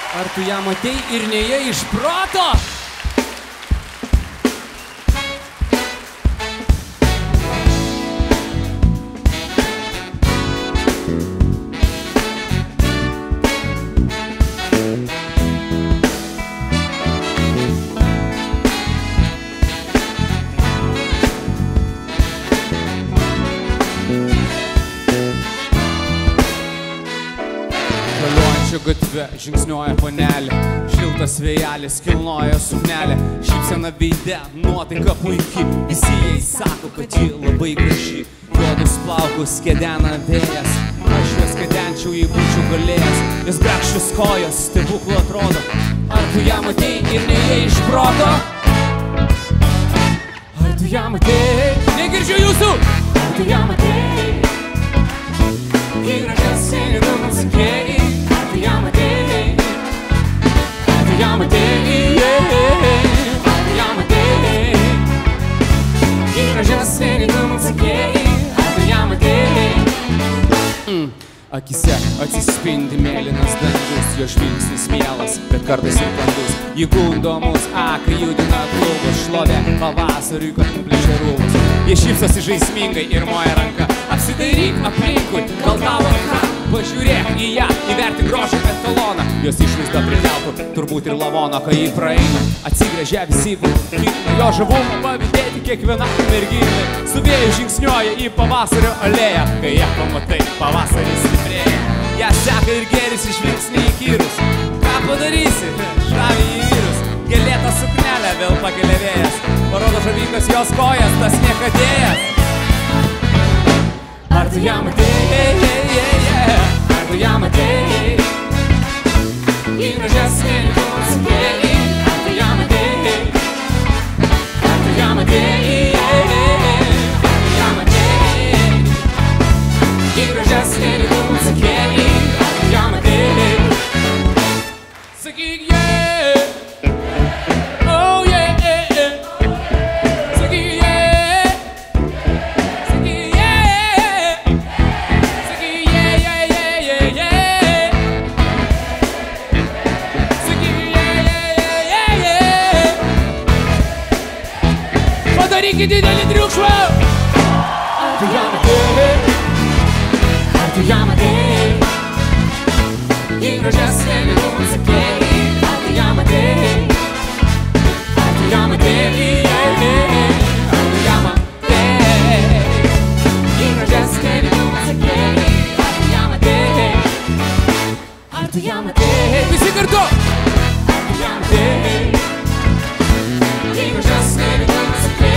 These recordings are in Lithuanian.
Ar tu ją matei ir neėjai iš proto? Gatve žingsniuoja panelė, šiltas vėjelis kilnoja suknelę, šypsena veide, nuotaika puikiai, visi jai sako, kad ji labai graži, juodus plaukus kedena vėjas, aš juos kedenčiau, jei būčiau galėjęs, jos grakščios kojos stebuklu atrodo, ar tu ją matei ir neėjai iš proto? Ar tu ją matei? Negirdžiu jūsų! Ar tu ją matei? Ji gražesnė negu man sakei. Akise atsispindi mėlynas dangus, jo žvilgsnis mielas, bet kartais ir kandus. Ji gundo mus, kai judina klubus, šlovė pavasariui, kad nuplečia rūmus. Jie šypsosi žaismingai ir moja ranka, apsidairyk aplinkui, gal tavo ką? Pažiūrėk į ją, įvertink grožio etaloną, jos išvaizda prikeltų turbūt ir lavoną, kai jį praeina. Atsigręžia visi vaikai, jo žavumą pavydėti kiekvienam merginai. Su vėju žingsniuoja į pavasario alėją, kai ją pamatai, pavasaris stiprėja. Ją seka ir gėrisi žvilgsnį įkyrus. Ką padarysi? Žavi į vyrus. Gėlėta suknelė vėl pakelia vėjas, parodo žavingas jos kojas, tas niekadėjas. Ar tu ją matei? Ar tu ją matei? Ji gražesnė negu man sakei. Ar tu ją matei? Ar tu ją matei? Ar tu ją matei? Ji gražesnė negu man sakei. Ar tu ją matei? Sakyk oh yeah. Sakyk Padarykit didelį triukšmą! Ar tu ją matei? Ar tu ją matei? Ji gražesnė negu man sakei. Ar tu ją matei? Ar tu ją matei? Ar tu ją matei? Ji gražesnė negu man sakei. Ar tu ją matei? Ar tu ją matei? Visi kartu! Ar tu ją matei? Ji gražesnė negu man sakei.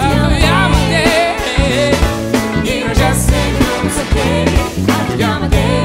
Ar tu ją matei?